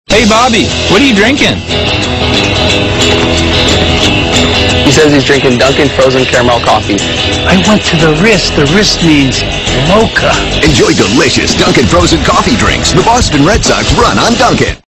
Hey, Bobby, what are you drinking? He says he's drinking Dunkin frozen caramel coffee. I went to the wrist. The wrist means mocha. Enjoy delicious Dunkin' frozen coffee drinks. The Boston Red Sox run on Dunkin'.